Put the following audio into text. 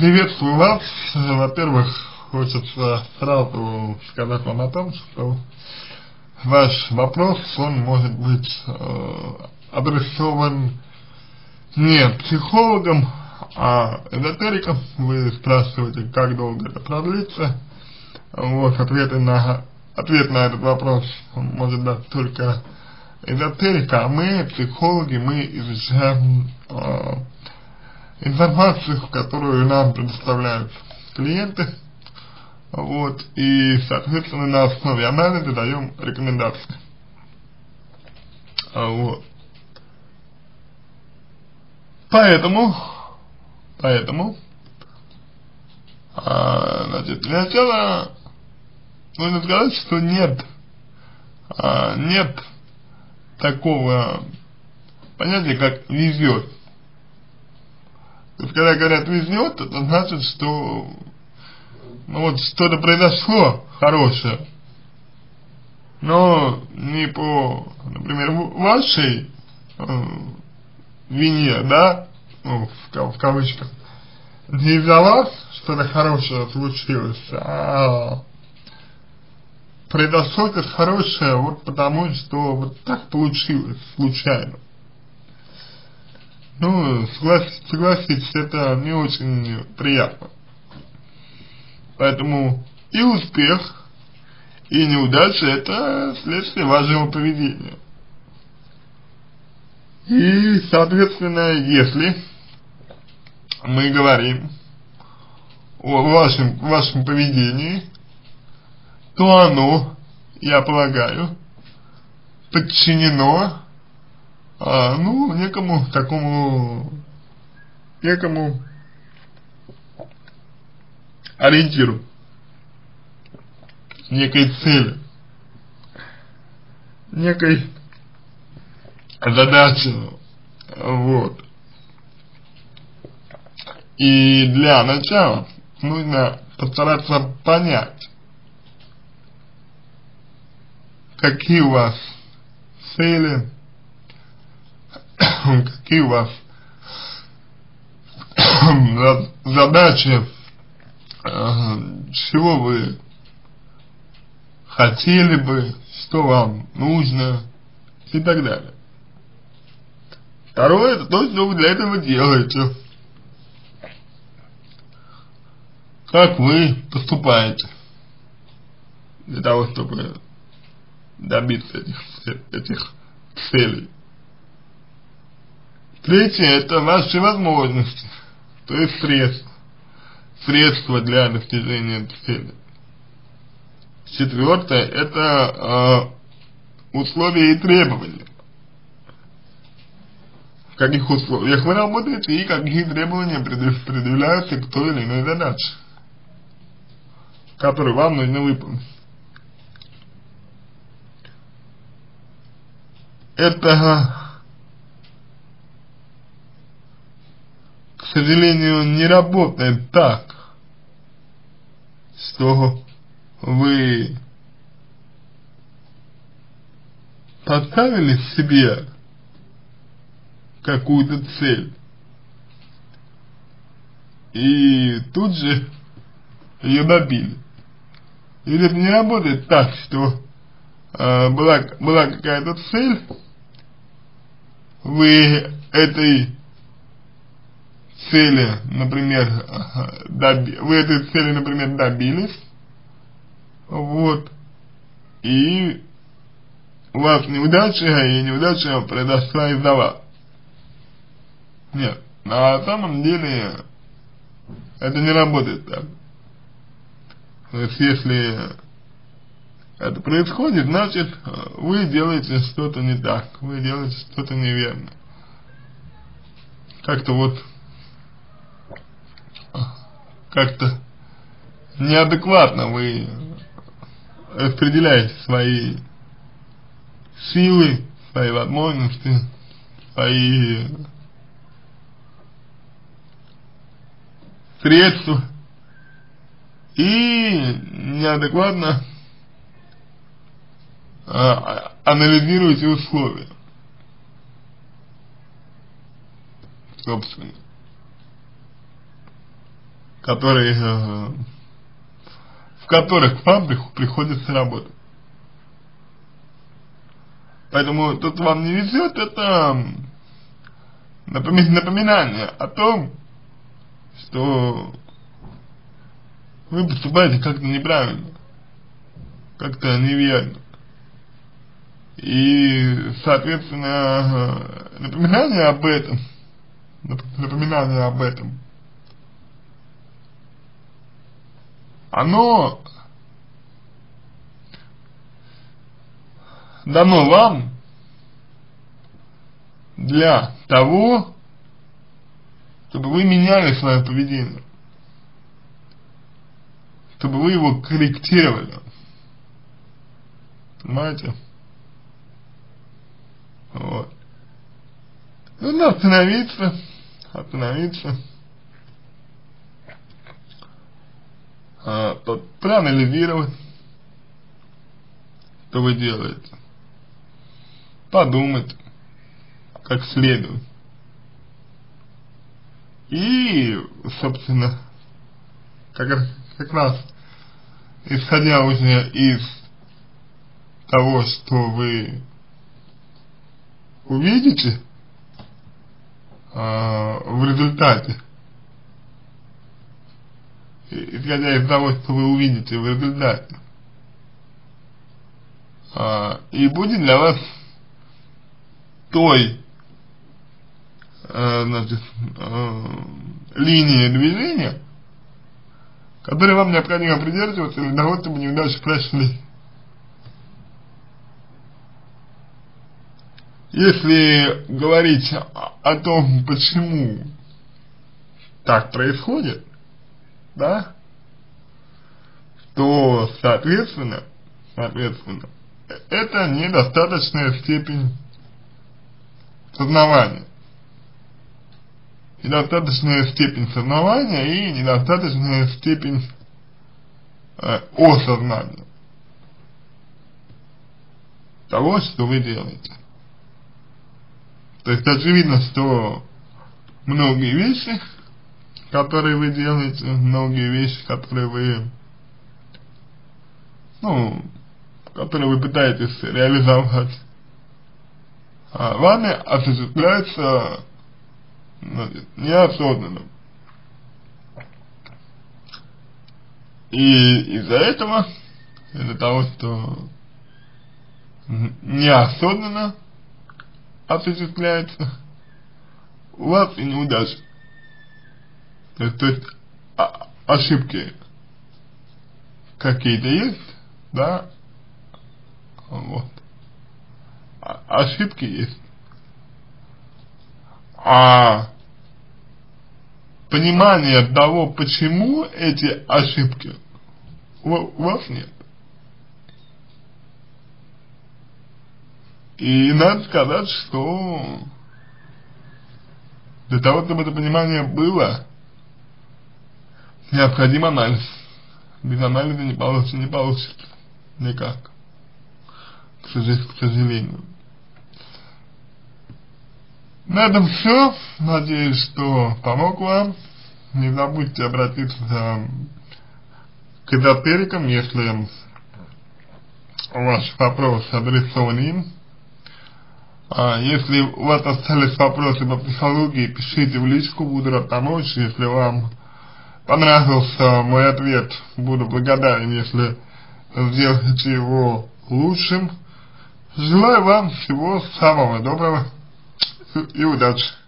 Приветствую вас. Во-первых, хочется сразу сказать вам о том, что ваш вопрос, он может быть адресован не психологам, а эзотерикам. Вы спрашиваете, как долго это продлится. Вот, ответ на этот вопрос может дать только эзотерика, а мы, психологи, мы изучаем информацию, которую нам предоставляют клиенты, вот, и, соответственно, на основе анализа даем рекомендации. Вот. Поэтому, значит, для начала нужно сказать, что нет такого понятия, как везет. То есть, когда говорят везет, это значит, что вот что-то произошло хорошее, но не по, например, вашей вине, да, ну, в кавычках, не из-за вас что-то хорошее случилось, а произошло это хорошее вот потому, что вот так получилось, случайно. Ну, согласитесь, это не очень приятно. Поэтому и успех, и неудача — это следствие вашего поведения. И, соответственно, если мы говорим о вашем поведении, то оно, я полагаю, подчинено ну, некому ориентиру, некой цели, некой задачи, вот. И для начала нужно постараться понять, какие у вас цели, какие у вас задачи, чего вы хотели бы, что вам нужно и так далее. Второе — это то, что вы для этого делаете. Как вы поступаете для того, чтобы добиться этих целей. Третье — это ваши возможности, то есть средства для достижения этой цели. Четвертое — это условия и требования. В каких условиях вы работаете и какие требования предъявляются к той или иной задаче, которую вам нужно выполнить. Это, к сожалению, не работает так, что вы поставили себе какую-то цель и тут же ее добили. Или это не работает так, что была какая-то цель, вы этой цели, например, добились, вот, и у вас неудача, и неудача произошла из-за вас. Нет, на самом деле это не работает так. То есть, если это происходит, значит, вы делаете что-то не так, вы делаете что-то неверно. Как-то неадекватно вы распределяете свои силы, свои возможности, свои средства и неадекватно анализируйте условия. Собственно. которые, в которых вам приходится работать. Поэтому тут вам не везет, это напоминание о том, что вы поступаете как-то неправильно, как-то неверно. И, соответственно, напоминание об этом, оно дано вам для того, чтобы вы меняли свое поведение, чтобы вы его корректировали. Понимаете? Вот. Нужно остановиться, проанализировать, что вы делаете, подумать как следует. И, собственно, как раз исходя уже из того, что вы увидите в результате, исходя из того, что вы увидите в результате, и будет для вас той, значит, линии движения, которой вам необходимо придерживаться для того, чтобы неудачи прошли. Если говорить о том, почему так происходит, да, то, соответственно, это недостаточная степень сознавания. Недостаточная степень сознавания и недостаточная степень осознания того, что вы делаете. То есть очевидно, что многие вещи, которые вы делаете, многие вещи, которые вы, которые вы пытаетесь реализовать, вами осуществляются неосознанно. И из-за этого, из-за того, что неосознанно осуществляется, у вас и неудачи. То есть ошибки какие-то есть, да, вот, ошибки есть, а понимание того, почему эти ошибки у вас нет. И надо сказать, что для того, чтобы это понимание было, необходим анализ. Без анализа не получится никак, к сожалению. На этом все. Надеюсь, что помог вам. Не забудьте обратиться к эзотерикам, если ваш вопрос адресован им. Если у вас остались вопросы по психологии, пишите в личку, буду рад помочь. Если вам понравился мой ответ, буду благодарен, если сделаете его лучшим. Желаю вам всего самого доброго и удачи.